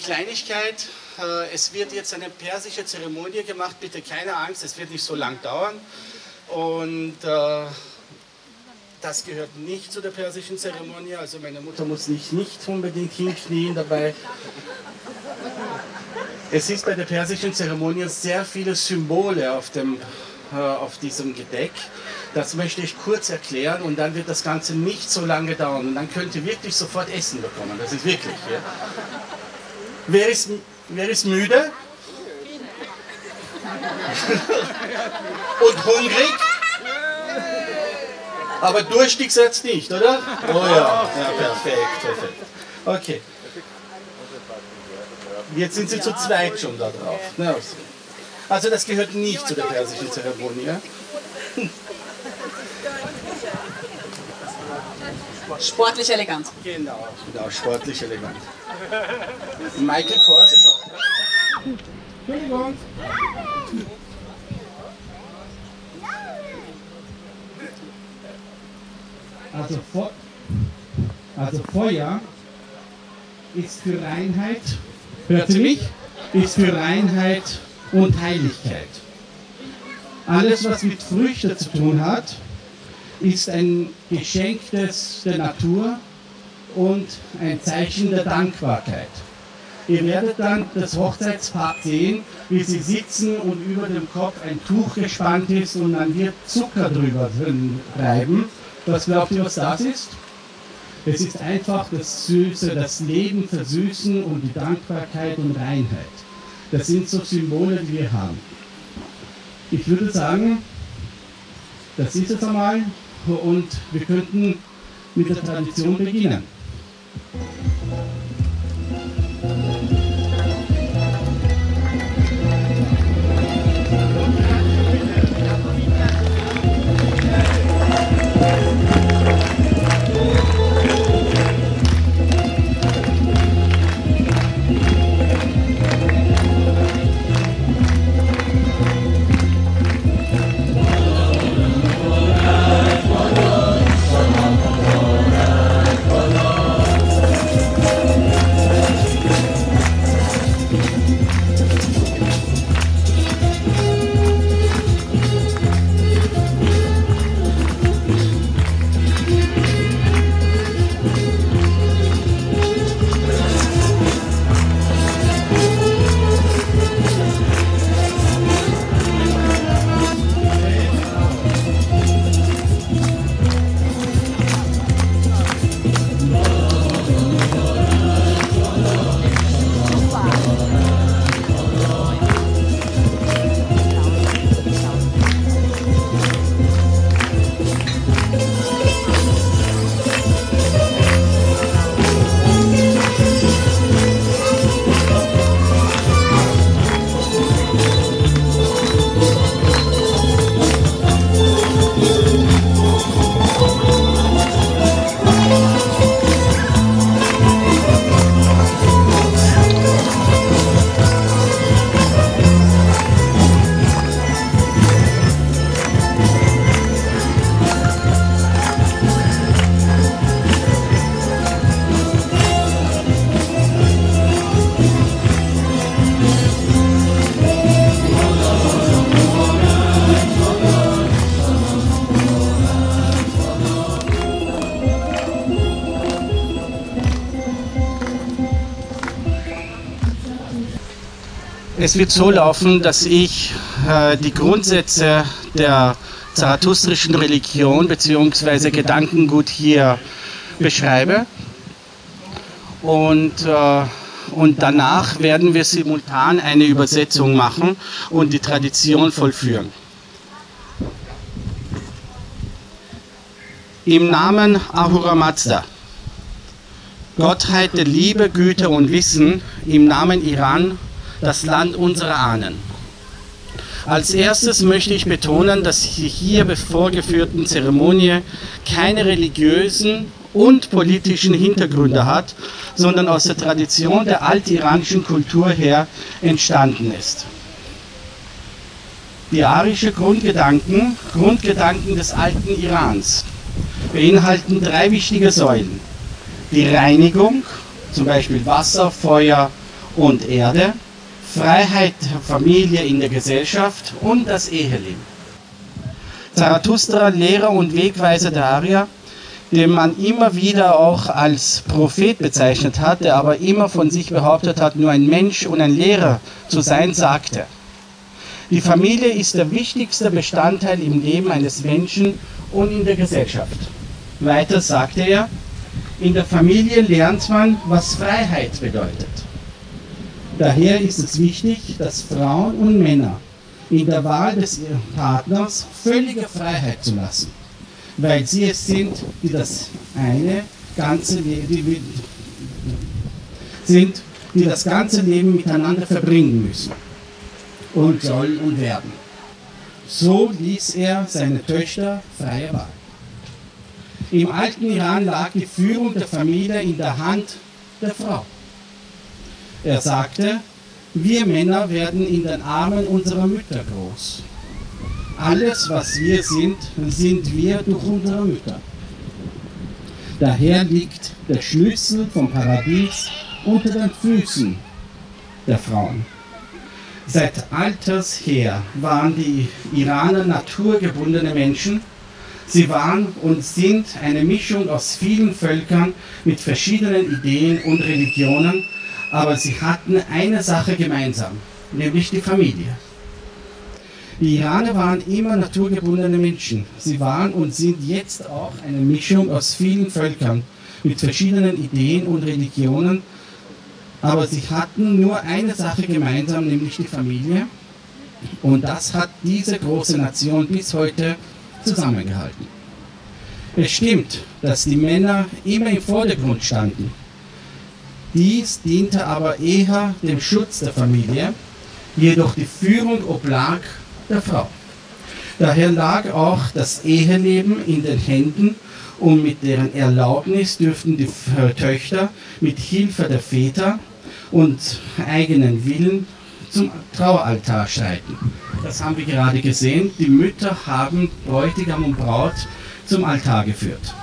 Kleinigkeit. Es wird jetzt eine persische Zeremonie gemacht. Bitte keine Angst, es wird nicht so lang dauern. Und das gehört nicht zu der persischen Zeremonie. Also meine Mutter muss nicht unbedingt hinknien dabei. Es ist bei der persischen Zeremonie sehr viele Symbole auf diesem Gedeck. Das möchte ich kurz erklären und dann wird das Ganze nicht so lange dauern. Und dann könnt ihr wirklich sofort Essen bekommen. Das ist wirklich. Ja. Wer ist müde? Und hungrig? Aber durstig seid ihr nicht, oder? Oh ja, perfekt. Okay. Jetzt sind sie zu zweit schon da drauf. Also das gehört nicht zu der persischen Zeremonie. Ja? Sportlich elegant. Genau, sportlich elegant. Michael Kors ist auch da. Entschuldigung. Also Feuer ist für Reinheit, hört sie mich? Ist für Reinheit und Heiligkeit. Alles, was mit Früchten zu tun hat, ist ein Geschenk der Natur und ein Zeichen der Dankbarkeit. Ihr werdet dann das Hochzeitspaar sehen, wie sie sitzen und über dem Kopf ein Tuch gespannt ist und dann wird Zucker drüber reiben. Was glaubt ihr, was das ist? Es ist einfach das Süße, das Leben versüßen und die Dankbarkeit und Reinheit. Das sind so Symbole, die wir haben. Ich würde sagen, das ist es einmal und wir könnten mit der Tradition beginnen. Es wird so laufen, dass ich die Grundsätze der zarathustrischen Religion bzw. Gedankengut hier beschreibe und danach werden wir simultan eine Übersetzung machen und die Tradition vollführen. Im Namen Ahura Mazda, Gottheit der Liebe, Güte und Wissen, im Namen Iran, das Land unserer Ahnen. Als erstes möchte ich betonen, dass die hier vorgeführten Zeremonie keine religiösen und politischen Hintergründe hat, sondern aus der Tradition der altiranischen Kultur her entstanden ist. Die arischen Grundgedanken des alten Irans, beinhalten 3 wichtige Säulen. Die Reinigung, zum Beispiel Wasser, Feuer und Erde, Freiheit der Familie in der Gesellschaft und das Eheleben. Zarathustra, Lehrer und Wegweiser der Arier, den man immer wieder auch als Prophet bezeichnet hat, der aber immer von sich behauptet hat, nur ein Mensch und ein Lehrer zu sein, sagte: Die Familie ist der wichtigste Bestandteil im Leben eines Menschen und in der Gesellschaft. Weiter sagte er: In der Familie lernt man, was Freiheit bedeutet. Daher ist es wichtig, dass Frauen und Männer in der Wahl des Partners völlige Freiheit zu lassen, weil sie es sind, die das ganze Leben miteinander verbringen müssen und sollen und werden. So ließ er seine Töchter freie Wahl. Im alten Iran lag die Führung der Familie in der Hand der Frau. Er sagte: Wir Männer werden in den Armen unserer Mütter groß. Alles, was wir sind, sind wir durch unsere Mütter. Daher liegt der Schlüssel vom Paradies unter den Füßen der Frauen. Seit alters her waren die Iraner naturgebundene Menschen. Sie waren und sind eine Mischung aus vielen Völkern mit verschiedenen Ideen und Religionen, aber sie hatten eine Sache gemeinsam, nämlich die Familie. Die Iraner waren immer naturgebundene Menschen. Sie waren und sind jetzt auch eine Mischung aus vielen Völkern mit verschiedenen Ideen und Religionen, aber sie hatten nur eine Sache gemeinsam, nämlich die Familie. Und das hat diese große Nation bis heute zusammengehalten. Es stimmt, dass die Männer immer im Vordergrund standen. Dies diente aber eher dem Schutz der Familie, jedoch die Führung oblag der Frau. Daher lag auch das Eheleben in den Händen und mit deren Erlaubnis dürften die Töchter mit Hilfe der Väter und eigenen Willen zum Traualtar schreiten. Das haben wir gerade gesehen. Die Mütter haben Bräutigam und Braut zum Altar geführt.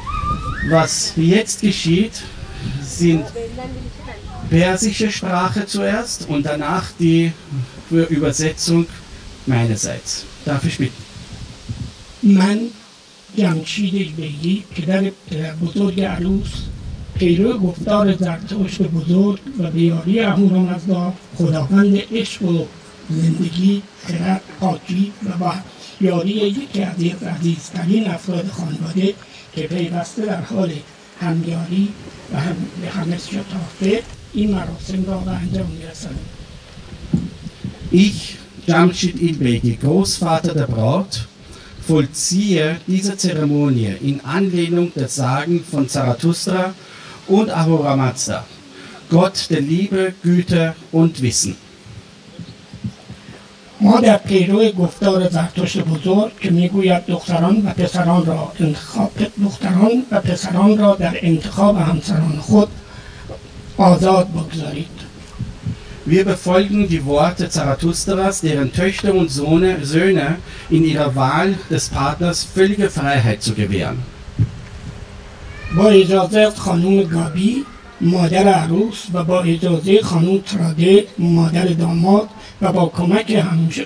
Was jetzt geschieht, sind persische Sprache zuerst und danach die Übersetzung meinerseits. Darf ich bitten? من جمشید ایلبیی پدر بزرگ عروس پیرو گفتار زرتشت بزرگ و بیاری اهورامزدا خداوند عشق و زندگی خرد پاکی و با یاری یکی از عزیزترین افراد خانواده که پیوسته در حال همیاری و به همه شتافه این مراسم را به انجام می‌رسانم. Ich, Jamshid Ilbegi, Großvater der Braut, vollziehe diese Zeremonie in Anlehnung der Sagen von Zarathustra und Ahura Mazda, Gott der Liebe, Güte und Wissen. ما در پیرو گفتار زرتشت بزرگ که میگوید دختران و پسران را در انتخاب همسران خود آزاد بگذارید. Wir befolgen die Worte Zarathustras, deren Töchter und Söhne in ihrer Wahl des Partners völlige Freiheit zu gewähren. با اجازه خانم گابی مادر عروس و با اجازه خانم تراده مادر داماد و با کمک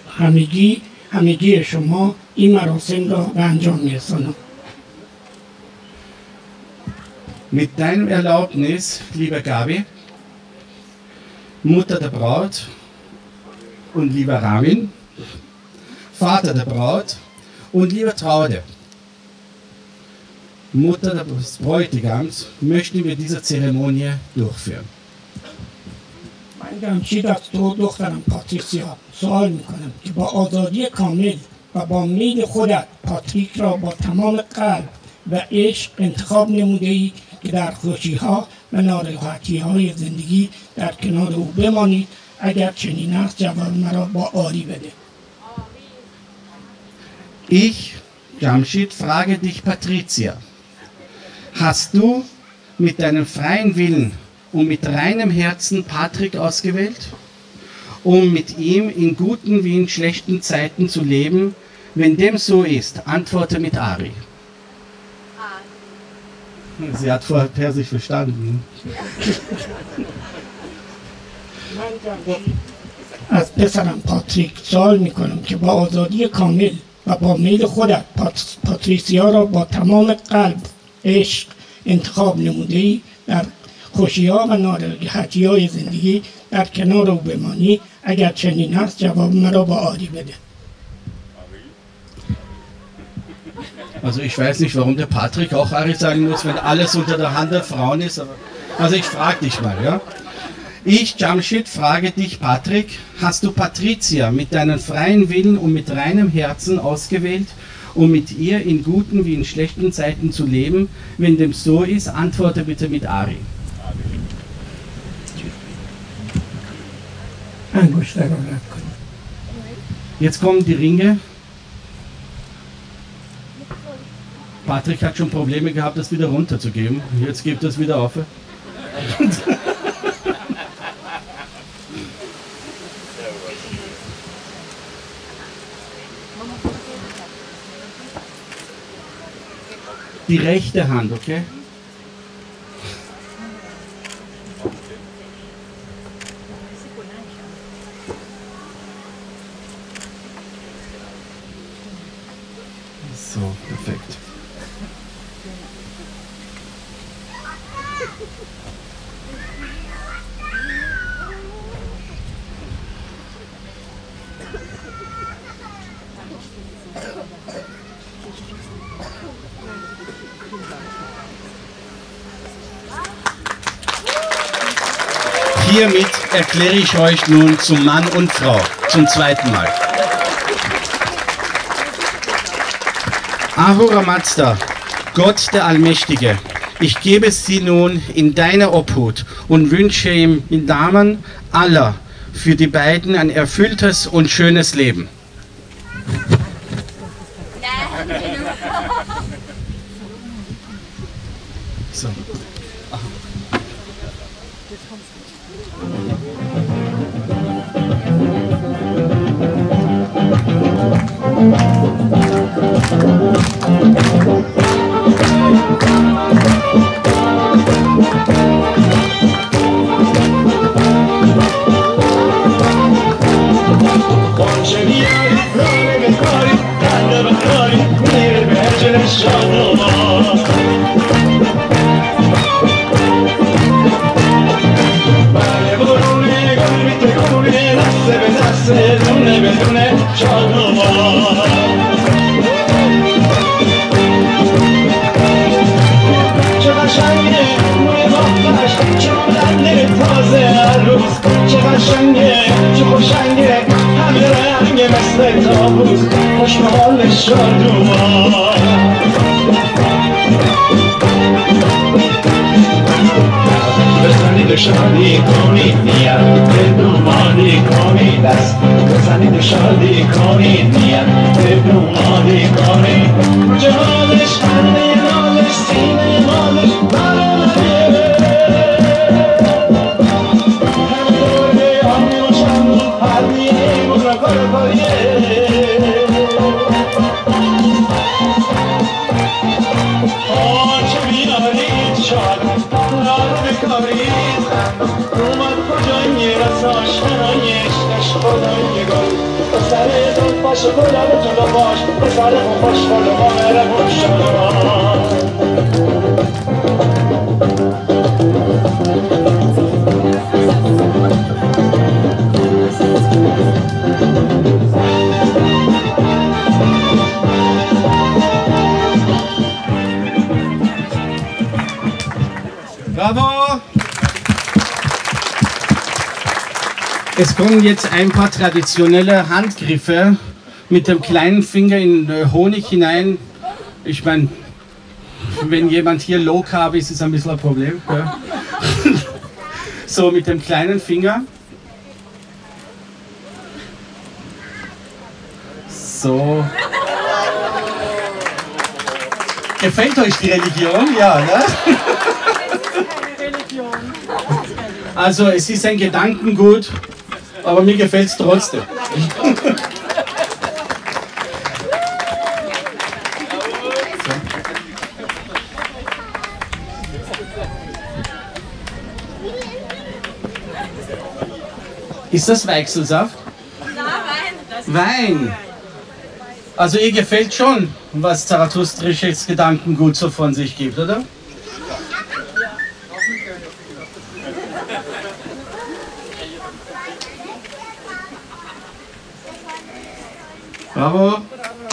همگی شما این مراسم را به انجام می‌رسانم. Mit deinem Erlaubnis, lieber Gabi, Mutter der Braut und lieber Ramin, Vater der Braut und lieber Traude, Mutter des Bräutigams, möchten wir diese Zeremonie durchführen. من جمشید از تو دخترم پاتریسیا سوال میکنم که با آزادی کامل و با میل خودت پاتریک را با تمام قلب و عشق انتخاب نموده‌ای که در خوشی‌ها و ناراحتی‌های زندگی در کنار او بمانید. اگر چنین است جواب مرا با آری بده. Ich, Jamshid, frage dich, Patricia, hast du mit deinem freien Willen und mit reinem Herzen Patrick ausgewählt, um mit ihm in guten wie in schlechten Zeiten zu leben? Wenn dem so ist, antworte mit Ari. Sie hat vorher Persisch verstanden. از پسرم پاتریک سوال میکنم که با آزادی کامل و با میل خودت پاتریسیا را با تمام قلب عشق انتخاب نموده‌ای در خوشی‌ها و ناراحتی‌های زندگی در کنار او بمانی. اگر چنین است جواب مرا با آری بده. Also ich weiß nicht, warum der Patrick auch Ari sagen muss, wenn alles unter der Hand der Frauen ist. Aber also ich frage dich mal, ja. Ich, Jamshid, frage dich, Patrick, hast du Patricia mit deinem freien Willen und mit reinem Herzen ausgewählt, um mit ihr in guten wie in schlechten Zeiten zu leben? Wenn dem so ist, antworte bitte mit Ari. Jetzt kommen die Ringe. Patrick hat schon Probleme gehabt, das wieder runterzugeben. Jetzt gibt es wieder auf. Die rechte Hand, okay? So, perfekt. Hiermit erkläre ich euch nun zum Mann und Frau, zum zweiten Mal. Ahura Mazda, Gott der Allmächtige, ich gebe sie nun in deine Obhut und wünsche ihm im Namen aller für die beiden ein erfülltes und schönes Leben. So. شادی کنید نیت بدومانی کنید است بزنید شادی کنید نیت بدومانی کنید جهادش خنده نالش سینه مالش برانه همه دوره آمی و شمو حرمیه مگرا کار کاریه آنچه بیارید شاد نارو بکارید اومد کجایی رساش منایش خدای گل سر دل باش کلا به جلو باش سر خوش کلا با مهربون شما Bravo! Es kommen jetzt ein paar traditionelle Handgriffe mit dem kleinen Finger in Honig hinein. Ich meine, wenn jemand hier low carb ist, ist ein bisschen ein Problem. Ja. So, mit dem kleinen Finger. So. Gefällt euch die Religion? Ja, ne? Also es ist ein Gedankengut, aber mir gefällt es trotzdem. Ist das Weichselsaft? Wein. Also ihr gefällt schon, was zarathustrisches Gedankengut so von sich gibt, oder? Bravo.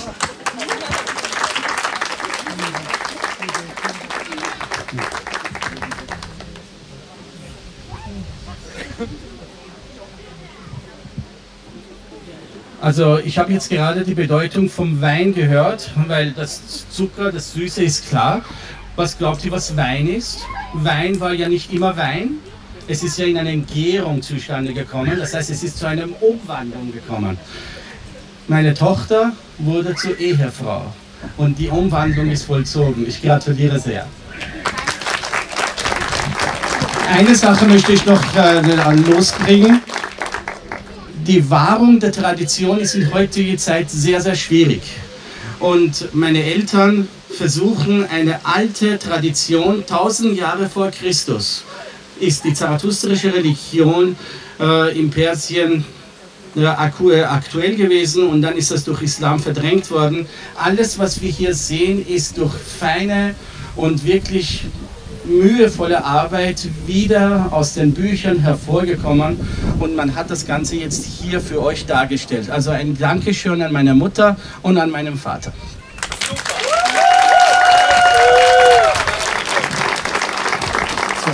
Also ich habe jetzt gerade die Bedeutung vom Wein gehört, weil das Zucker, das Süße ist klar. Was glaubt ihr, was Wein ist? Wein war ja nicht immer Wein. Es ist ja in einer Gärung zustande gekommen. Das heißt, es ist zu einer Umwandlung gekommen. Meine Tochter wurde zur Ehefrau und die Umwandlung ist vollzogen. Ich gratuliere sehr. Eine Sache möchte ich noch losbringen. Die Wahrung der Tradition ist in heutiger Zeit sehr, sehr schwierig. Und meine Eltern versuchen eine alte Tradition, 1000 Jahre vor Christus, ist die zarathustrische Religion in Persien aktuell gewesen und dann ist das durch Islam verdrängt worden. Alles, was wir hier sehen, ist durch feine und wirklich mühevolle Arbeit wieder aus den Büchern hervorgekommen und man hat das Ganze jetzt hier für euch dargestellt. Also ein Dankeschön an meine Mutter und an meinen Vater. So.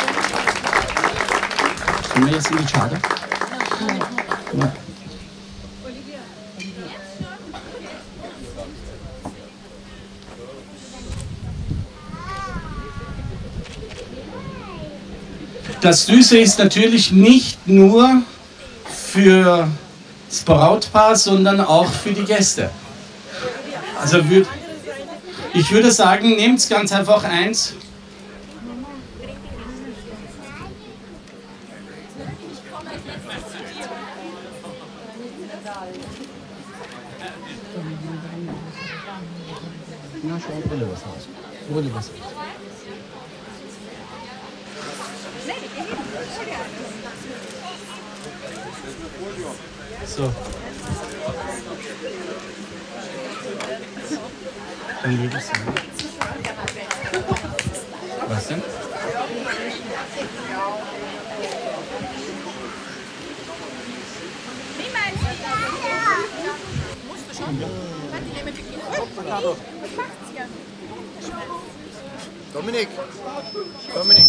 Sind wir jetzt in die Schade? Ja. Das Süße ist natürlich nicht nur für das Brautpaar, sondern auch für die Gäste. Also ich würde sagen, nehmt ganz einfach eins. Na, schau, Brille was raus. Brille was raus. So. Dann würde ich sagen. Was denn? Dominik. Dominik.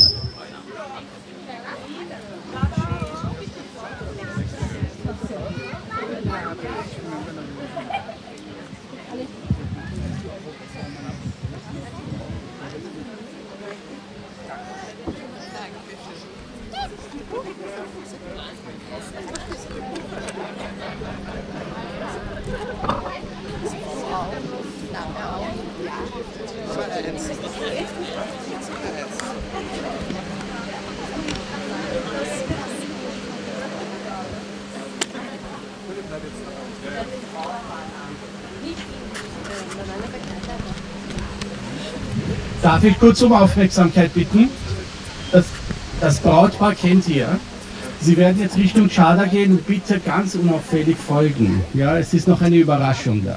Darf ich kurz um Aufmerksamkeit bitten? Das Brautpaar kennt ihr. Sie werden jetzt Richtung Chada gehen und bitte ganz unauffällig folgen. Ja, es ist noch eine Überraschung da.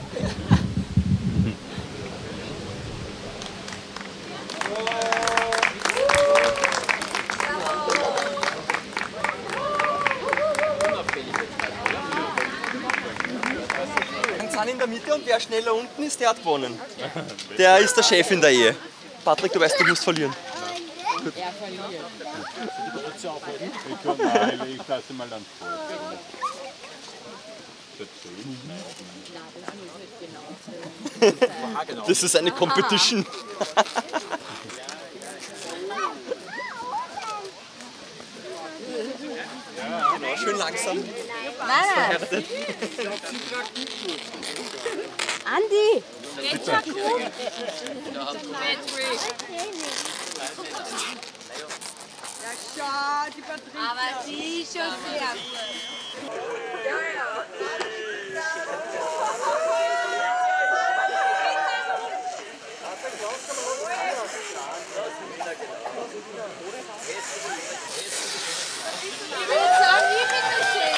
In der Mitte und wer schneller unten ist, der hat gewonnen. Der ist der Chef in der Ehe. Patrick, du weißt, du musst verlieren. Gut. Er verliert. Ich lasse mal dann vor. Das ist eine Competition. Genau, schön langsam. Nein. Andi! Geht's ja gut? Ja, schau, die Patricia. Aber sie ist schon sehr. Ja, ja. Ich würde sagen, ich bin das schön.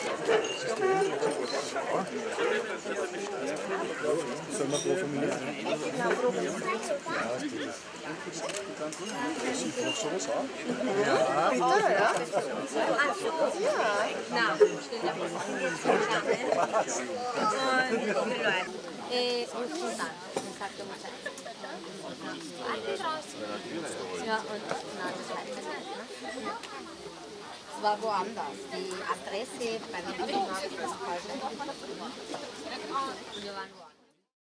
Sollen wir drauf formulieren? Ja. Es war woanders. Die Adresse bei der Bundesmarkt ist falsch. Wir waren woanders.